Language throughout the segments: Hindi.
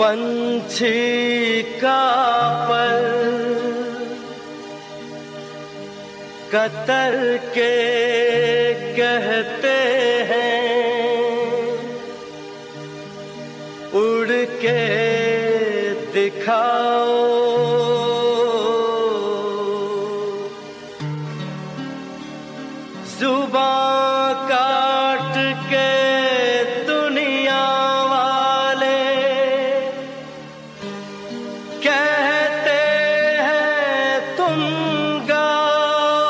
पंछी का पर कतर के कहते हैं, उड़ के दिखाओ। जुबां काट के दुनिया वाले कहते हैं तुम गाओ।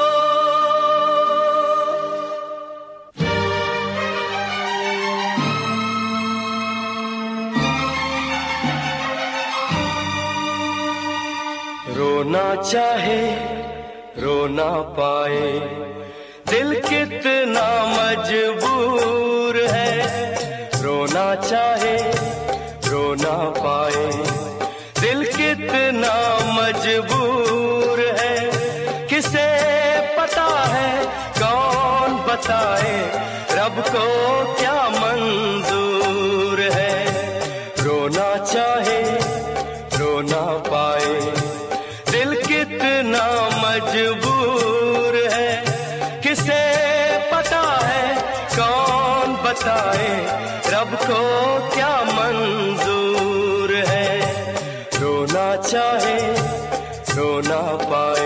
रोना चाहे रो ना पाए, दिल कितना मजबूर है। रोना चाहे रो ना पाए, दिल कितना मजबूर है। किसे पता है कौन बताए, रब को क्या मंजूर है। रोना चाहे रो ना पाए, दिल कितना मजबूर है। किसे पता है कौन बताए, रब को क्या मंजूर है। रोना चाहे रो ना पाए।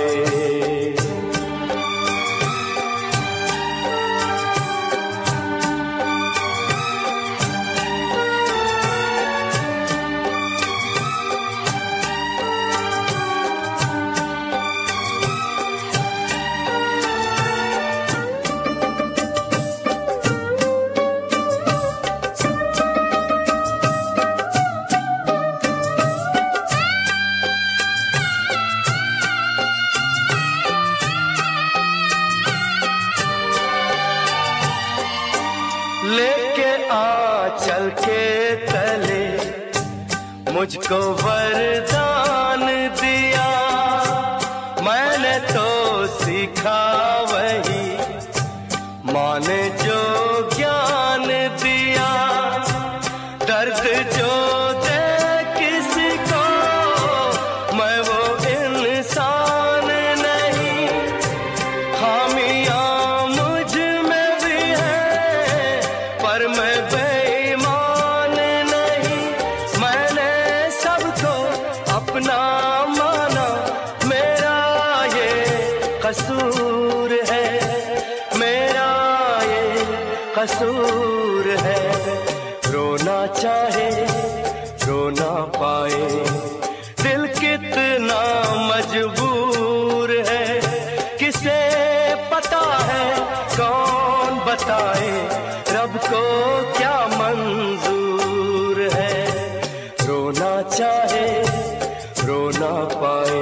लेके आंचल के तले मुझको वरदान दिया, मैंने तो सीखा वही माँ ने जो ज्ञान दिया। दर्द जो दे किसी को मैं वो इंसान नहीं, खामियां मुझ में भी है पर मैं बेईमान नहीं। मैंने सबको अपना माना, मेरा ये कसूर है, मेरा ये कसूर है। रोना चाहे रो ना पाए, दिल कितना मजबूर है। किसे पता है कौन बताए, रब को क्या मंजूर है। रोना चाहे रो ना पाए।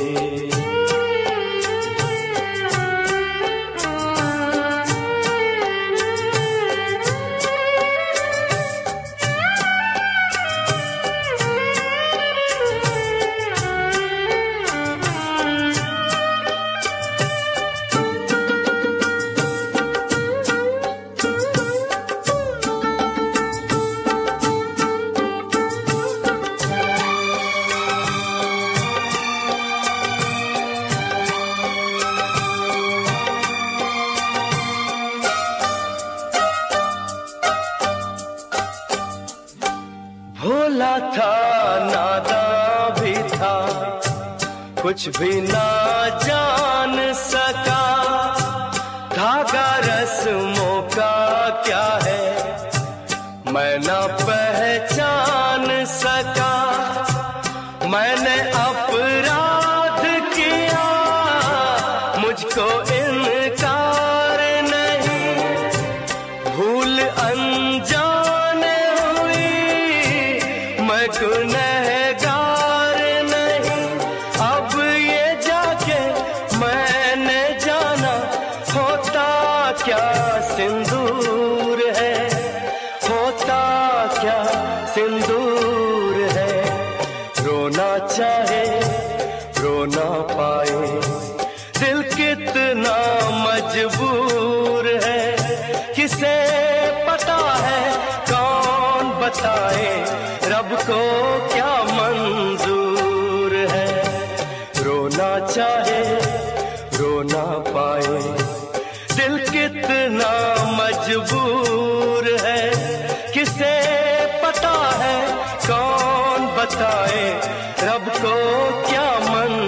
भोला था नादान भी था, कुछ भी ना जान सका। धागा रस्मों का क्या है मैं ना पहचान सका। मैंने अपराध किया, मुझको इनकार नहीं। भूल अनजाने हुई, मैं गुनहगार नहीं। अब ये जाके मैंने जाना, होता क्या सिंदूर है, होता क्या सिंदूर है। रोना चाहे रो ना पाए, दिल कितना मजबूर है। किसे पता है कौन बताए, रब को क्या मंजूर है। रोना चाहे रो ना पाए, दिल कितना मजबूर है। किसे पता है, कौन बताए, रब को क्या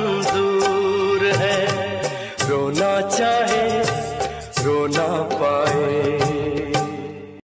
मंजूर है। रोना चाहे रो ना पाए।